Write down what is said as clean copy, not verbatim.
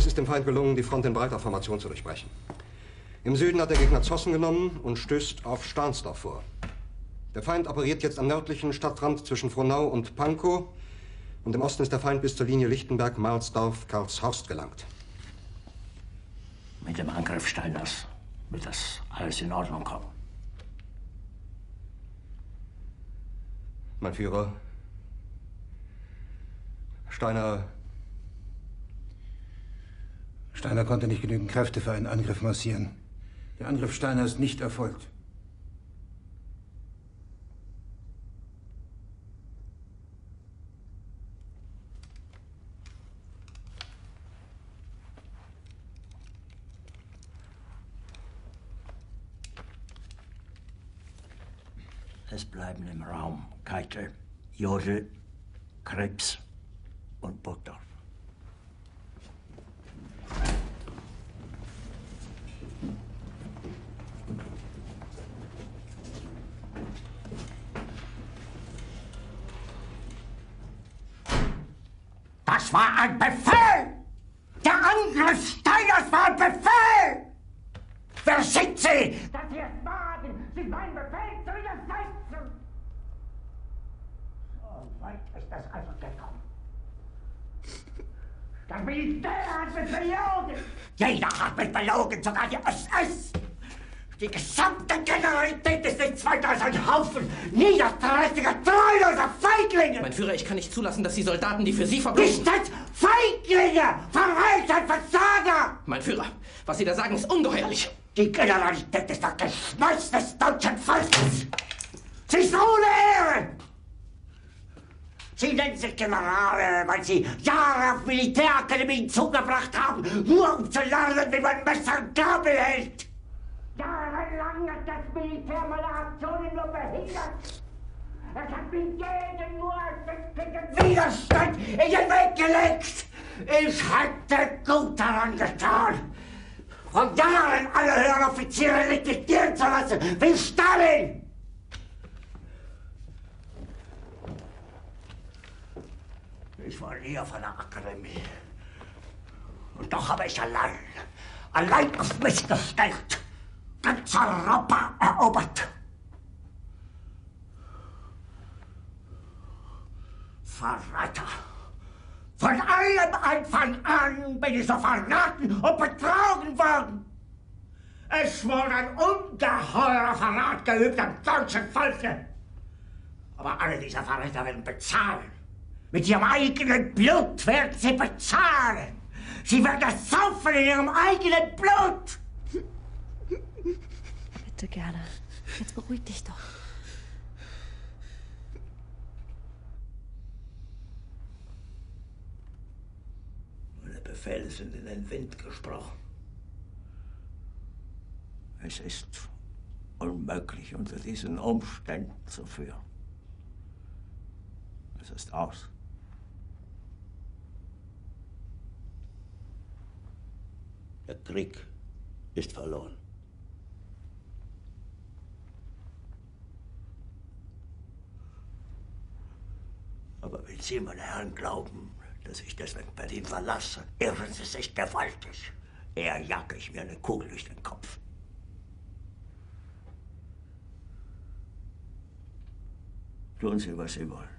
Es ist dem Feind gelungen, die Front in breiter Formation zu durchbrechen. Im Süden hat der Gegner Zossen genommen und stößt auf Stahnsdorf vor. Der Feind operiert jetzt am nördlichen Stadtrand zwischen Frohnau und Pankow. Und im Osten ist der Feind bis zur Linie Lichtenberg-Marsdorf-Karlshorst gelangt. Mit dem Angriff Steiners wird das alles in Ordnung kommen. Mein Führer, Steiner konnte nicht genügend Kräfte für einen Angriff massieren. Der Angriff Steiner ist nicht erfolgt. Es bleiben im Raum Keitel, Jodl, Krebs und Burgdorf. Das war ein Befehl! Der Angriff Steiners war ein Befehl! Wer schickt Sie? Dass Sie es wagen, sich meinen Befehl zu widersetzen! So weit ist das also gekommen. Das Militär hat mich belogen! Jeder hat mich belogen, sogar die SS! Die gesamte Generalität ist nichts weiter als ein Haufen niederträchtiger, treuloser Feiglinge! Mein Führer, ich kann nicht zulassen, dass die Soldaten, die für Sie verbringen... Nicht als Feiglinge! Verreiter, Versager! Mein Führer, was Sie da sagen, ist ungeheuerlich. Die Generalität ist das Geschmeiß des deutschen Volkes! Sie ist ohne Ehre! Sie nennen sich Generale, weil Sie Jahre auf Militärakademien zugebracht haben, nur um zu lernen, wie man Messer und Gabel hält! Jahrelang hat das Militär meine Aktionen nur behindert. Es hat mir jeden nur ersichtlichen Widerstand in den Weg gelegt. Ich hätte gut daran getan, von Jahren alle höheren Offiziere liquidieren zu lassen, wie Stalin. Ich war nie auf einer Akademie. Und doch habe ich allein auf mich gestellt, ganz Europa erobert. Verräter! Von allem Anfang an bin ich so verraten und betrogen worden. Es wurde ein ungeheurer Verrat geübt am deutschen Volke. Aber alle diese Verräter werden bezahlen. Mit ihrem eigenen Blut werden sie bezahlen. Sie werden das saufen in ihrem eigenen Blut. Bitte gerne. Jetzt beruhig dich doch. Meine Befehle sind in den Wind gesprochen. Es ist unmöglich, unter diesen Umständen zu führen. Es ist aus. Der Krieg ist verloren. Aber wenn Sie, meine Herren, glauben, dass ich deswegen Berlin verlasse, irren Sie sich gewaltig. Eher jage ich mir eine Kugel durch den Kopf. Tun Sie, was Sie wollen.